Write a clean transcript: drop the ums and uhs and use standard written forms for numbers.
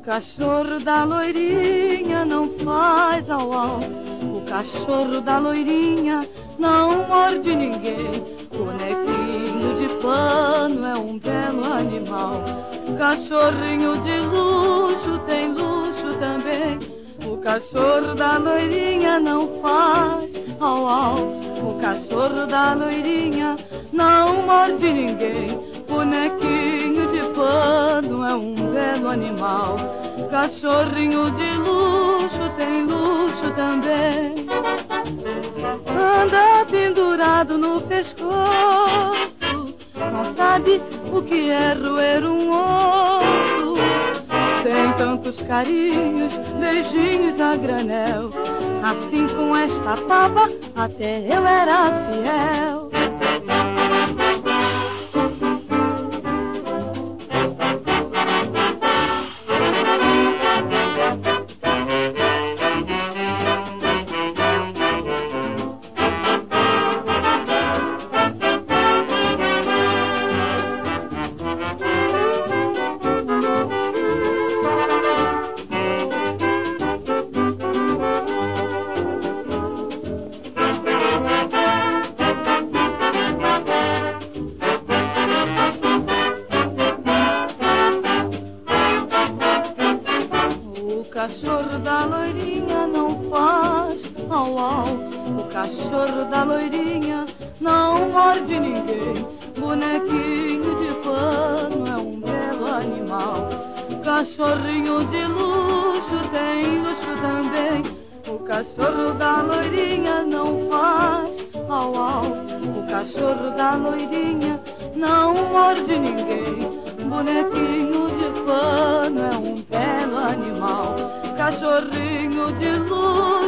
cachorro da loirinha não faz au-au. O cachorro da loirinha não morde ninguém. Bonequinho de pano é um belo animal. Cachorrinho de luxo tem luxo também. O cachorro da loirinha não faz au-au. O cachorro da loirinha não morde ninguém. Bonequinho de pano é um belo animal. Cachorrinho de luxo tem luxo também. Anda pendurado no pescoço, não sabe o que é roer um osso. Tem tantos carinhos, beijinhos a granel. Assim com esta papa até eu era fiel. O cachorro da loirinha não faz au-au. O cachorro da loirinha não morde ninguém. Bonequinho de pano é um belo animal. Cachorrinho de luxo tem luxo também. O cachorro da loirinha não faz au-au. O cachorro da loirinha não morde ninguém. Bonequinho de pano é um belo animal. Cachorrinho de luz